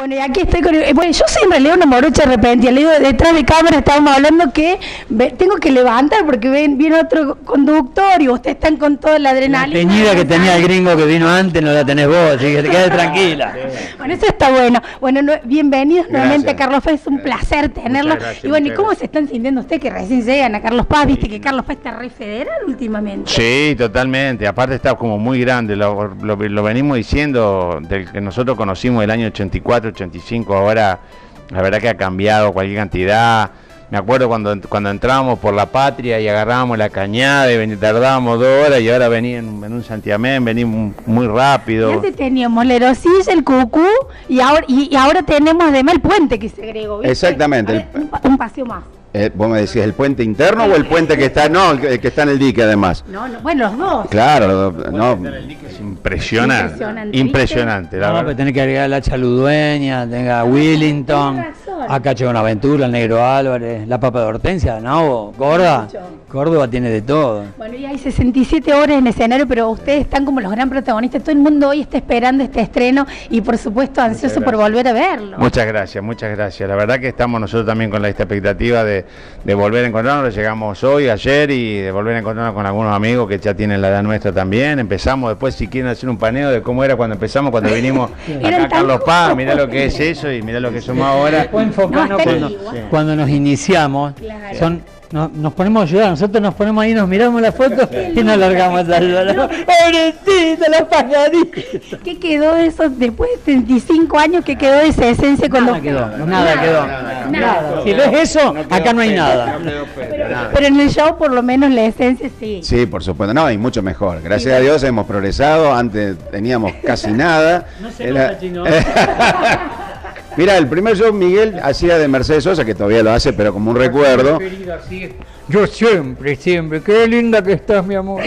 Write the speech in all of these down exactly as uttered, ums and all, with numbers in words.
Bueno, y aquí estoy con... Bueno, yo soy en realidad una morocha arrepentida. Le digo, detrás de cámara estábamos hablando que ve, tengo que levantar porque ven, viene otro conductor y ustedes están con toda la adrenalina. La teñida que tenía el gringo que vino antes no la tenés vos, así que te quedes tranquila. Bueno, eso está bueno. Bueno, no, bienvenidos gracias. Nuevamente a Carlos Paz, es un placer tenerlo. Gracias, y bueno, ¿y cómo gracias. se están sintiendo ustedes que recién llegan a Carlos Paz? Viste que Carlos Paz está re federal últimamente. Sí, totalmente. Aparte está como muy grande, lo, lo, lo venimos diciendo del que nosotros conocimos el año ochenta y cuatro, ochenta y cinco, ahora la verdad que ha cambiado cualquier cantidad. Me acuerdo cuando, cuando entrábamos por La Patria y agarrábamos la cañada y ven, tardábamos dos horas y ahora venía en, en un santiamén, venimos muy rápido. Y antes teníamos la Erosilla, el Cucú y ahora, y, y ahora tenemos además el puente que se agregó. ¿Viste? Exactamente. Ver, un, un paseo más. Eh, ¿Vos me decís el puente interno o el puente que está, no, el que está en el dique además? No, no, bueno, los dos. Claro, no. Es impresionante. Impresionante, impresionante la no, verdad. Pero tenés que agregar la hacha Ludueña, tenga Willington, acá Che Bonaventura, el Negro Álvarez, la papa de Hortensia, ¿no? Gorda. Córdoba tiene de todo. Bueno, y hay sesenta y siete horas en escenario, pero ustedes están como los gran protagonistas. Todo el mundo hoy está esperando este estreno y por supuesto ansioso por volver a verlo. Muchas gracias, muchas gracias. La verdad que estamos nosotros también con la esta expectativa de, de volver a encontrarnos. Llegamos hoy, ayer y de volver a encontrarnos con algunos amigos que ya tienen la edad nuestra también. Empezamos después, si quieren hacer un paneo de cómo era cuando empezamos, cuando vinimos acá a Carlos Paz. Mirá lo que es eso y mirá lo que somos ahora. Después enfocarnos no, cuando, sí. cuando nos iniciamos. Claro. Son No, nos ponemos a ayudar, nosotros nos ponemos ahí, nos miramos la foto y nos largamos a ayudar. ¡Pobrecita, la pajarita! ¿Qué quedó de eso después de treinta y cinco años? ¿Qué quedó de esa esencia cuando.? Nada quedó, nada, nada quedó. Nada, nada. Si ves eso, no acá no hay nada. Pero, pero en el show, por lo menos, la esencia sí. Sí, por supuesto, no, y mucho mejor. Gracias sí. a Dios hemos progresado, antes teníamos casi nada. No se nota, chino. Mira, el primer show Miguel hacía de Mercedes Sosa, que todavía lo hace, pero como un recuerdo. Yo siempre, siempre, qué linda que estás, mi amor.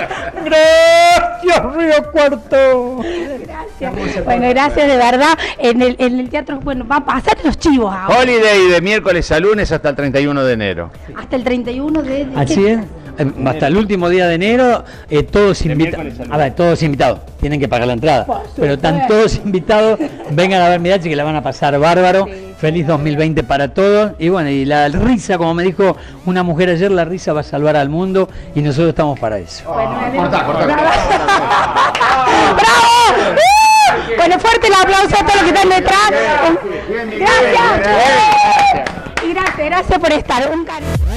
Gracias, Río Cuarto. Gracias. Bueno, gracias de verdad. En el, en el teatro, bueno, va a pasar los chivos ahora. Holiday de miércoles a lunes hasta el treinta y uno de enero. Hasta el treinta y uno de enero. Así es. Hasta el último día de enero, eh, todos invitados. A ver, todos invitados. Tienen que pagar la entrada. Pero están todos invitados. Vengan a ver Mirachi que la van a pasar bárbaro. Sí. Feliz dos mil veinte para todos. Y bueno, y la risa, como me dijo una mujer ayer, la risa va a salvar al mundo y nosotros estamos para eso. Bueno, cortá, cortá, cortá. ¡Bravo! Bueno, fuerte el aplauso a todos los que están detrás. Gracias. Y gracias, gracias por estar. Un cariño.